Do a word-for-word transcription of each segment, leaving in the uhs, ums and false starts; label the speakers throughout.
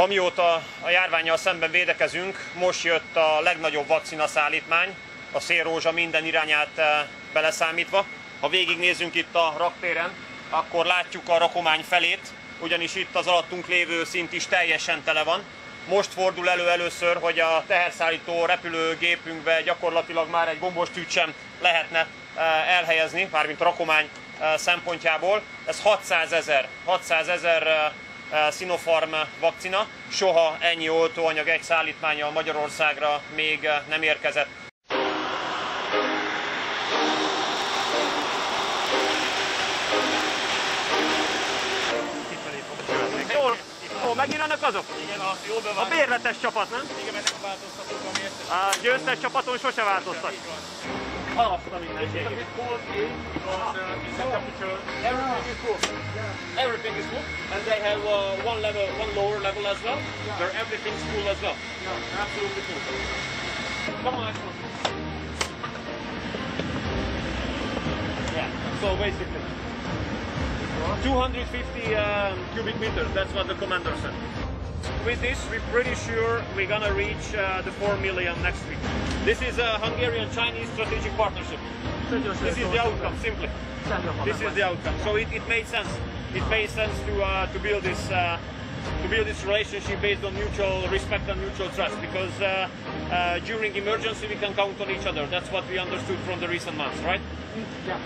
Speaker 1: Amióta a járvánnyal szemben védekezünk, most jött a legnagyobb vakcinaszállítmány, a szélrózsa minden irányát beleszámítva. Ha végignézzünk itt a raktéren, akkor látjuk a rakomány felét, ugyanis itt az alattunk lévő szint is teljesen tele van. Most fordul elő először, hogy a teherszállító repülőgépünkbe gyakorlatilag már egy gombostűt sem lehetne elhelyezni, mármint a rakomány szempontjából. Ez hatszázezer Sinopharm vakcina, soha ennyi oltóanyag egy szállítmánnyal Magyarországra még nem érkezett. Ó, megint annak azok?
Speaker 2: Igen, a jól bevált.
Speaker 1: A bérletes csapat, nem?
Speaker 2: Igen, mert nem változtatok a mértet.
Speaker 1: A győztes csapaton sose változtat. Halaszta mindenségét.
Speaker 2: Everything is full. Everything is full. And they have uh, one level, one lower level as well, yeah. Where everything's full as well. Yeah, absolutely full. Come on, Ashton. Yeah, so basically two hundred fifty um, cubic meters, that's what the commander said. With this, we're pretty sure we're gonna reach uh, the four million next week. This is a Hungarian-Chinese strategic partnership. This is the outcome, simply. This is the outcome. So it, it made sense. It made sense to uh, to build this uh, to build this relationship based on mutual respect and mutual trust. Because uh, uh, during emergency, we can count on each other. That's what we understood from the recent months, right? Yeah.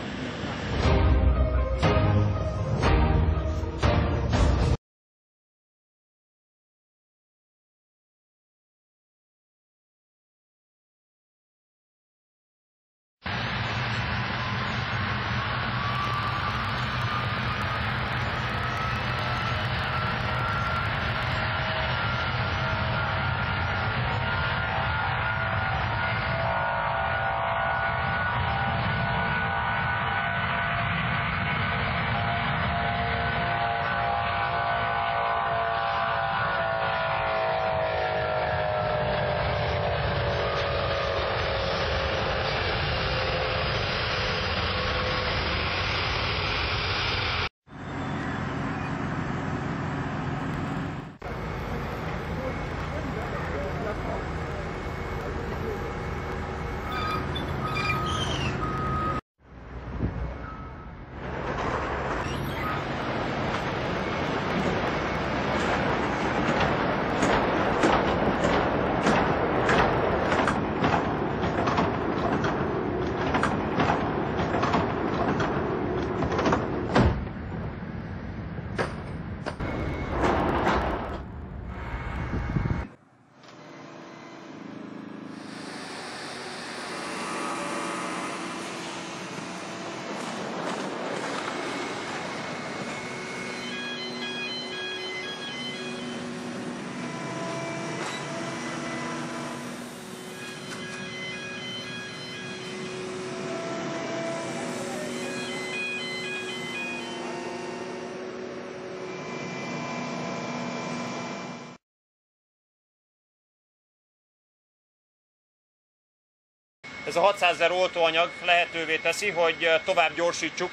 Speaker 1: Ez a hatszázezer oltóanyag lehetővé teszi, hogy tovább gyorsítsuk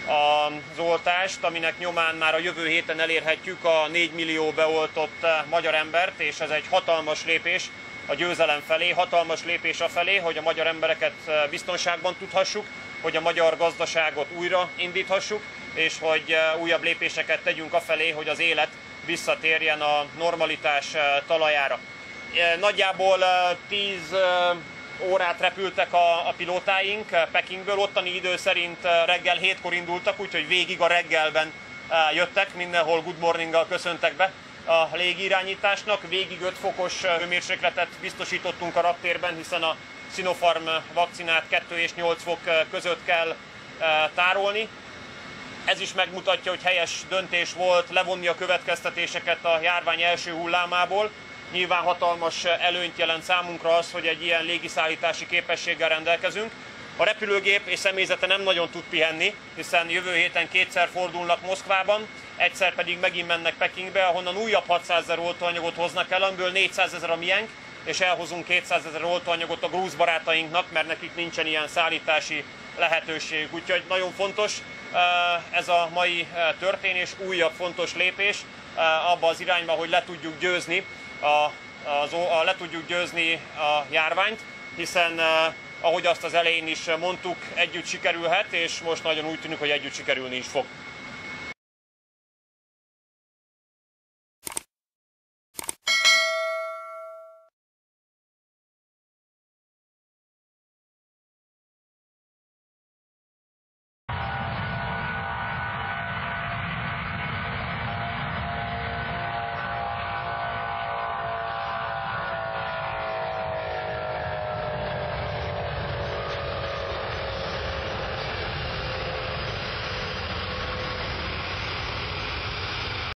Speaker 1: az oltást, aminek nyomán már a jövő héten elérhetjük a négy millió beoltott magyar embert, és ez egy hatalmas lépés a győzelem felé, hatalmas lépés afelé, hogy a magyar embereket biztonságban tudhassuk, hogy a magyar gazdaságot újra indíthassuk, és hogy újabb lépéseket tegyünk afelé, hogy az élet visszatérjen a normalitás talajára. Nagyjából tíz órát repültek a, a pilótáink Pekingből, ottani idő szerint reggel hétkor indultak, úgyhogy végig a reggelben jöttek, mindenhol good morninggal köszöntek be a légirányításnak. Végig öt fokos hőmérsékletet biztosítottunk a raktérben, hiszen a Sinopharm vakcinát kettő és nyolc fok között kell tárolni. Ez is megmutatja, hogy helyes döntés volt levonni a következtetéseket a járvány első hullámából. Nyilván hatalmas előnyt jelent számunkra az, hogy egy ilyen légiszállítási képességgel rendelkezünk. A repülőgép és személyzete nem nagyon tud pihenni, hiszen jövő héten kétszer fordulnak Moszkvában, egyszer pedig megint mennek Pekingbe, ahonnan újabb hatszázezer oltóanyagot hoznak el, amiből négyszázezer a miénk, és elhozunk kétszázezer oltóanyagot a grúz barátainknak, mert nekik nincsen ilyen szállítási lehetőség. Úgyhogy nagyon fontos ez a mai történés, újabb fontos lépés, abba az irányba, hogy le tudjuk győzni a, az, a, le tudjuk győzni a járványt, hiszen ahogy azt az elején is mondtuk, együtt sikerülhet, és most nagyon úgy tűnik, hogy együtt sikerülni is fog.